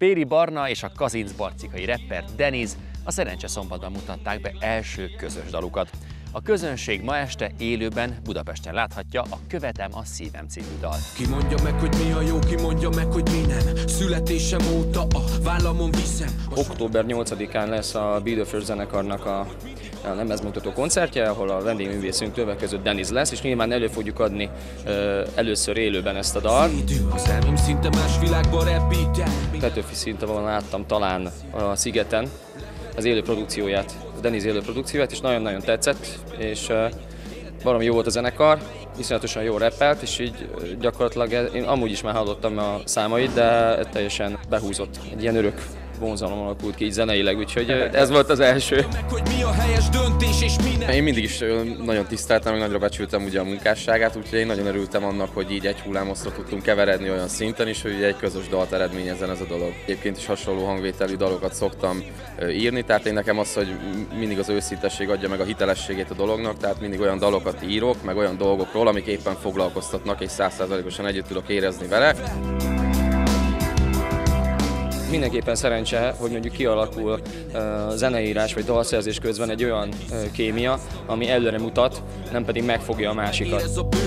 Péri Barna és a kazincbarcikai rapper Deniz a Szerencse Szombatban mutatták be első közös dalukat. A közönség ma este élőben Budapesten láthatja a Követem a szívem című dalt. Ki mondja meg, hogy mi a jó, ki mondja meg, hogy mi nem. Születésem óta a vállamon viszem. Október 8-án lesz a Be The First zenekarnak a lemezmutató koncertje, ahol a vendégművészünk többek között Deniz lesz, és nyilván elő fogjuk adni először élőben ezt a dalt. Petőfi Színtavalon láttam talán a Szigeten az élő produkcióját, a Deniz élő produkcióját, és nagyon-nagyon tetszett, és baromi jó volt a zenekar, iszonyatosan jó rappelt, és így gyakorlatilag én amúgy is már hallottam a számait, de teljesen behúzott, egy ilyen örök vonzalom alakult ki így zeneileg, úgyhogy ez volt az első. Én mindig is nagyon tiszteltem, meg nagyra becsültem ugye a munkásságát, úgyhogy én nagyon örültem annak, hogy így egy hullámoszra tudtunk keveredni olyan szinten is, hogy egy közös dalt eredményezzen ez a dolog. Egyébként is hasonló hangvételű dalokat szoktam írni, tehát én nekem az, hogy mindig az őszintesség adja meg a hitelességét a dolognak, tehát mindig olyan dalokat írok, meg olyan dolgokról, amik éppen foglalkoztatnak, és 100%-osan együtt tudok érezni vele. Mindenképpen szerencse, hogy mondjuk kialakul zeneírás vagy dalszerzés közben egy olyan kémia, ami előre mutat, nem pedig megfogja a másikat.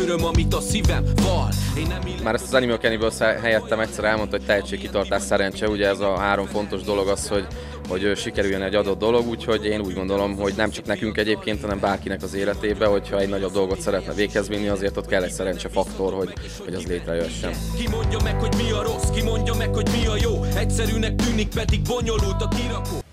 Már ezt az Animal Cannibal helyettem egyszer elmondta, hogy tehetségkitartás, szerencse, ugye ez a három fontos dolog az, hogy sikerüljön egy adott dolog, úgyhogy én úgy gondolom, hogy nem csak nekünk egyébként, hanem bárkinek az életébe, hogyha egy nagyobb dolgot szeretne véghez vinni, azért ott kell egy szerencsefaktor, hogy az létrejöhessen. Ki mondja meg, hogy mi a rossz, ki mondja meg, hogy mi a jó, egyszerűnek tűnik, pedig bonyolult a kirakó.